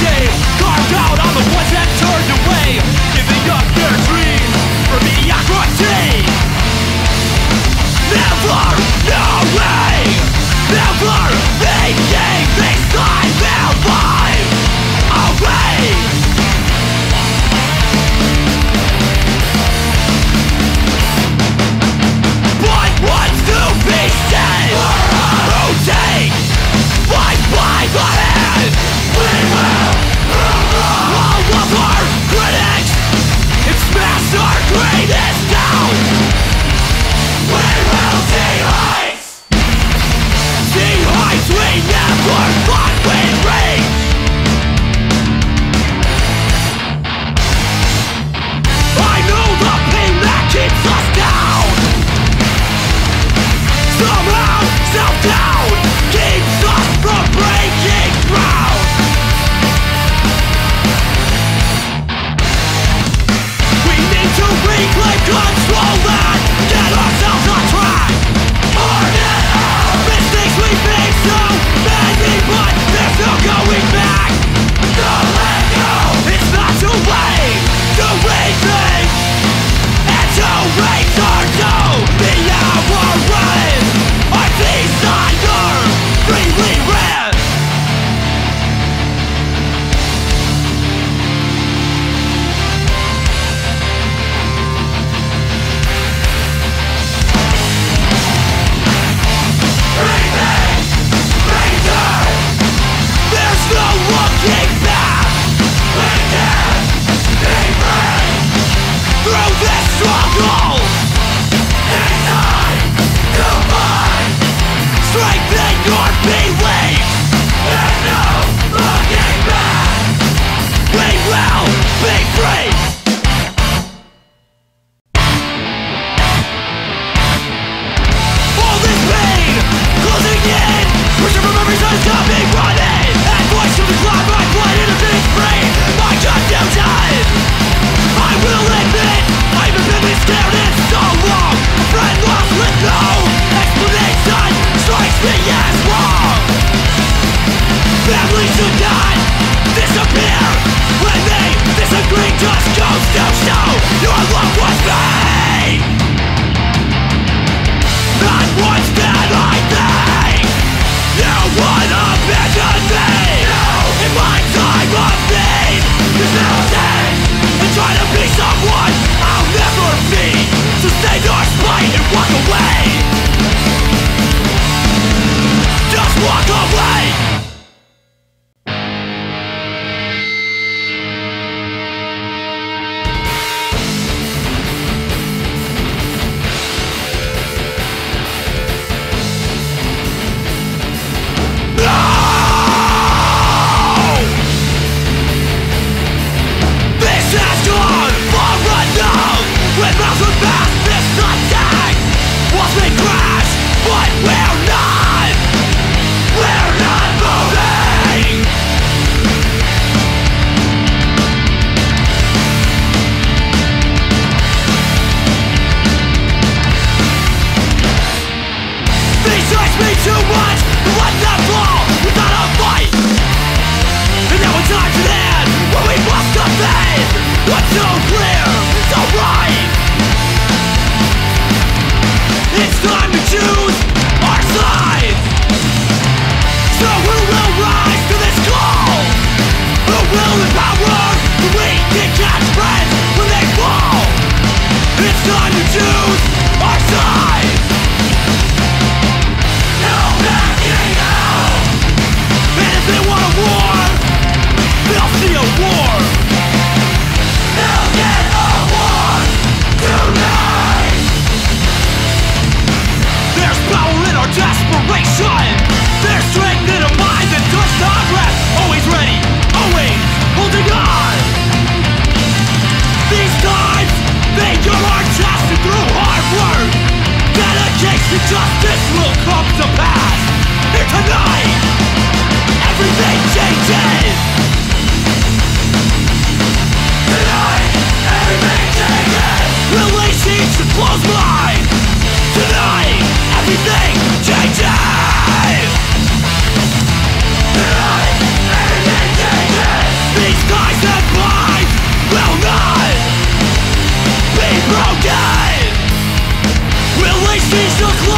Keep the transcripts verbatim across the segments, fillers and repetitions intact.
shame, carved out on the ones that turned away, giving up their dreams for mediocrity. Never knowing, never thinking these signs their life away. But what's to be said? Who take life by the hand? We will rule all of our critics and smash our greatest down. We will see heights, see heights we never thought we'd reach. I know the pain that keeps us down. Somehow self-doubt keeps us from breaking ground. We need to reclaim control and get ourselves on track. Mistakes we made so many, but there's no going back. Don't let go. It's not too late to rethink and to return to the hour when our desire freely ran. There's no looking back. We can be free through this struggle. It's time to find strength in your beliefs. There's no looking back. We will be free. All this pain closing in, pressure from every side, stop me running. And voice of the cloud, my blood in a big free. My confusion, I will admit, I haven't been scared in so long. A friend lost with no explanation strikes me as wrong. Family should not disappear when they disagree. Just goes to show your love was me. Not once did I think you would abandon me. In my time of need, there's no sense in trying to be someone I'll never be. So stay your spite and walk away. Just walk away. What's so clear, so right? It's time to choose our sides. So who will rise to this call? Who will empower the weak and catch friends when they fall? It's time to choose our sides. No backing out. And if they want a war, they'll see a war. They'll get a war tonight. There's power in our desperation. There's strength in a mind that does not rest. Always ready, always holding on. These times, they are our test through hard work.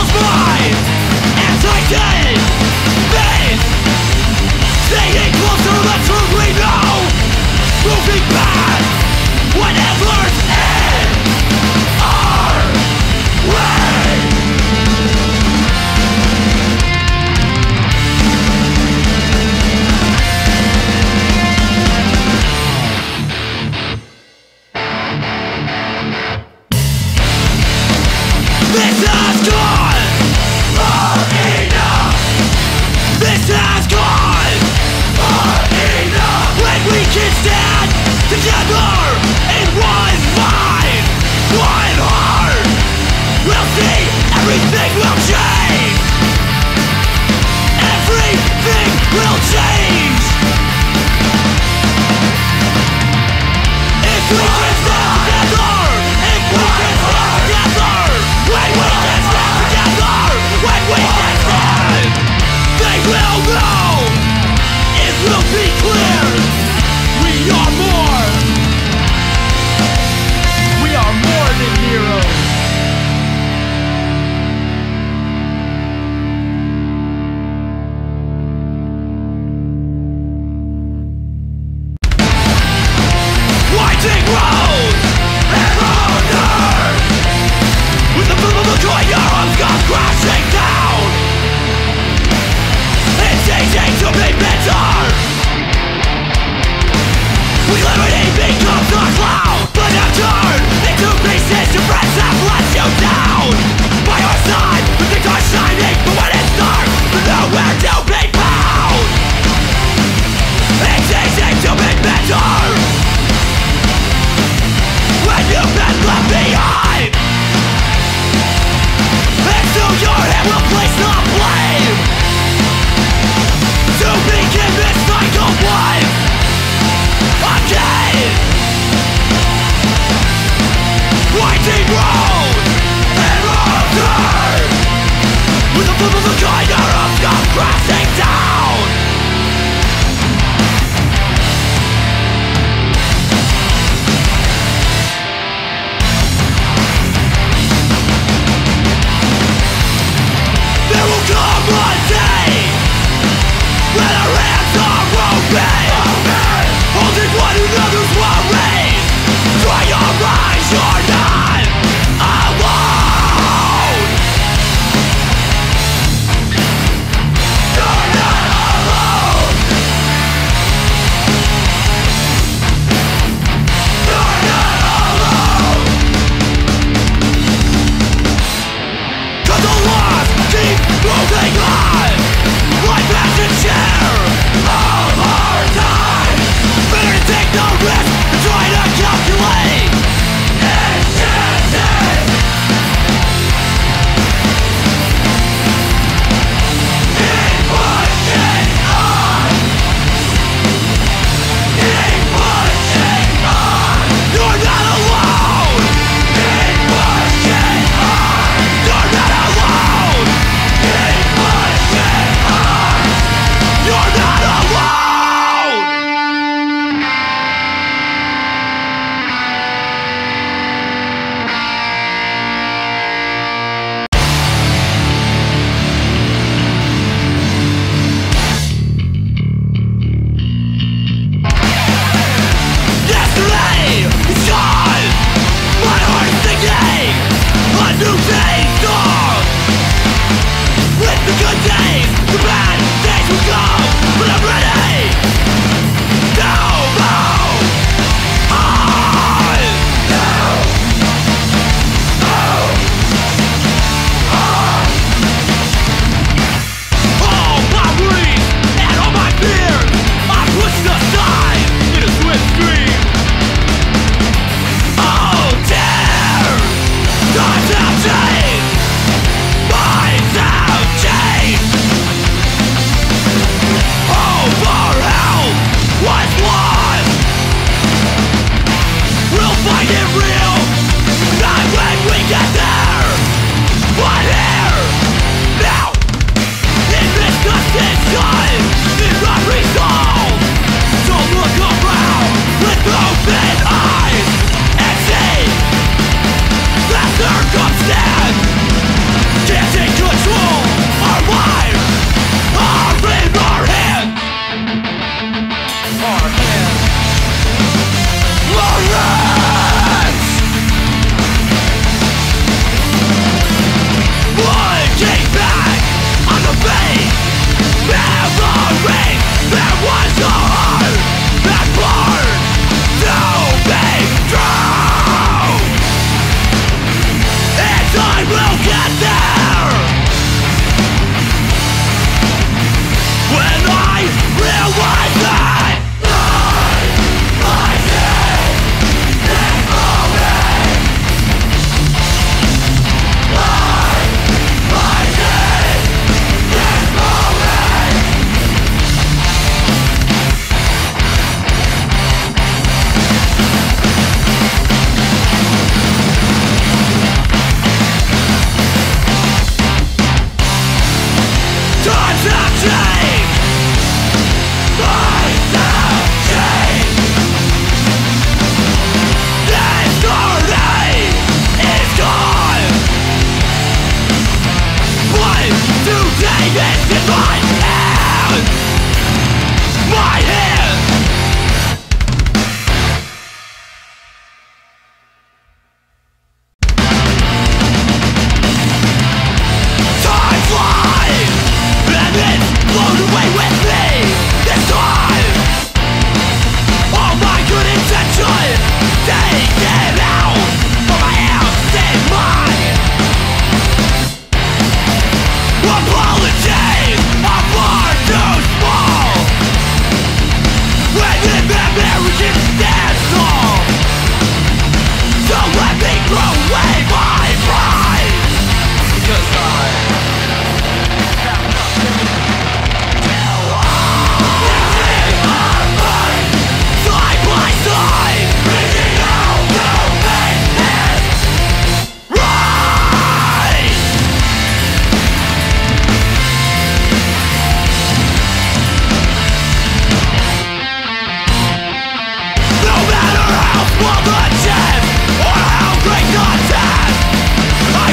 Circumstance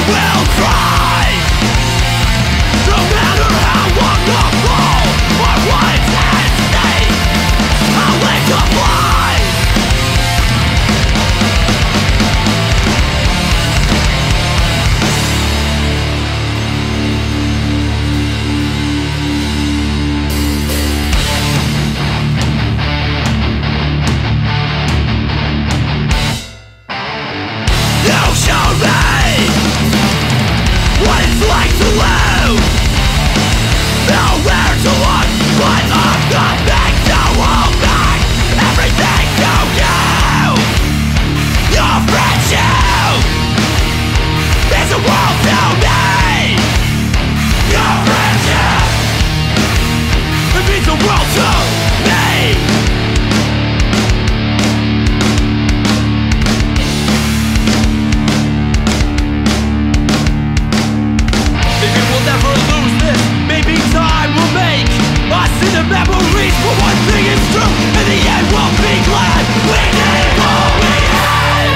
will try. No matter how long the fall or what's at stake, I'll live to fly. You showed me what it's like to live. Nowhere to look, but I've nothing to hold back. Everything you give, your friendship is a world to me. Your friendship, it means the world to me. Maybe we'll never lose this. Maybe time will make us see the memories. But one thing is true, in the end we'll be glad we did all we had.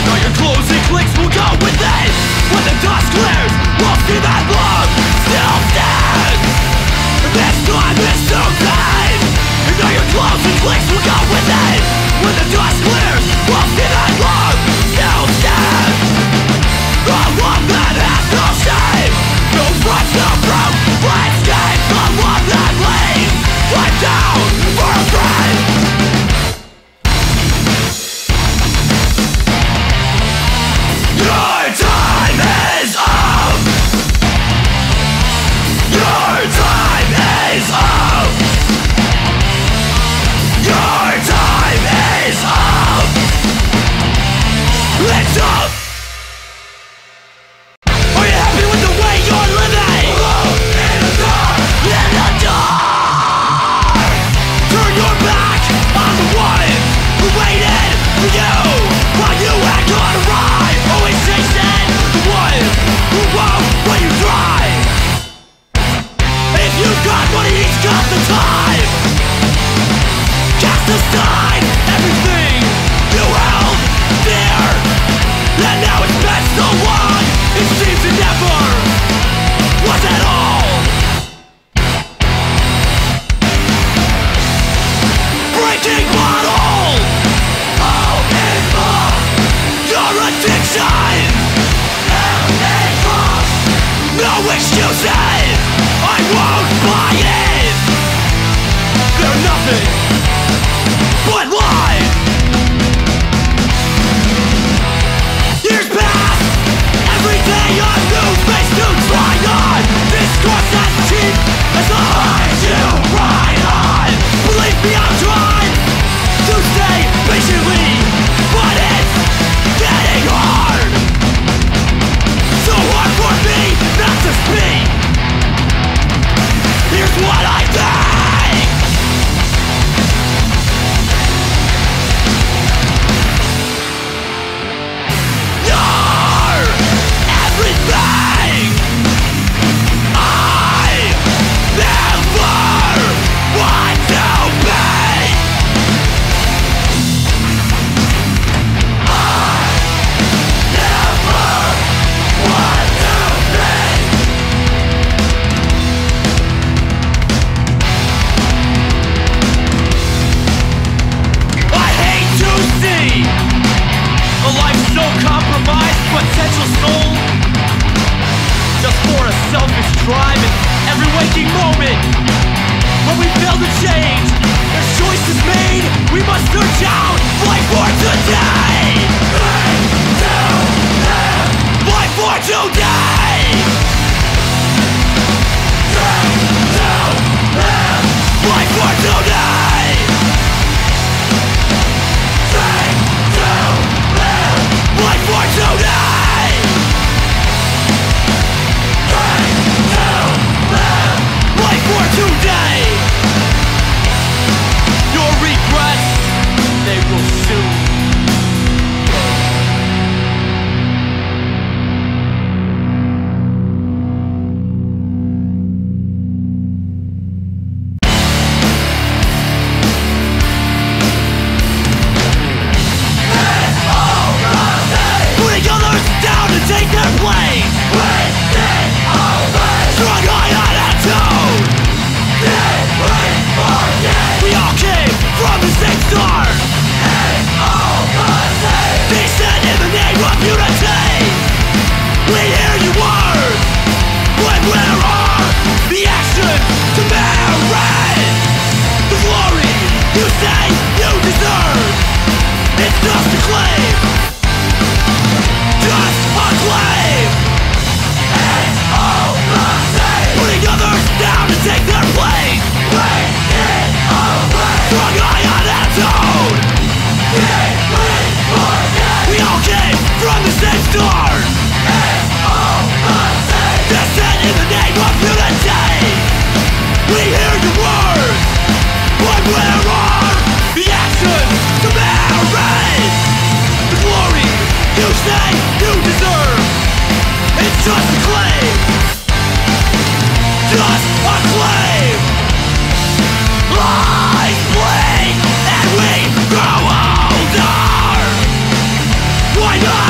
Why not?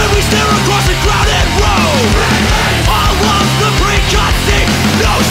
we stare across a crowded room. All of the preconceived notions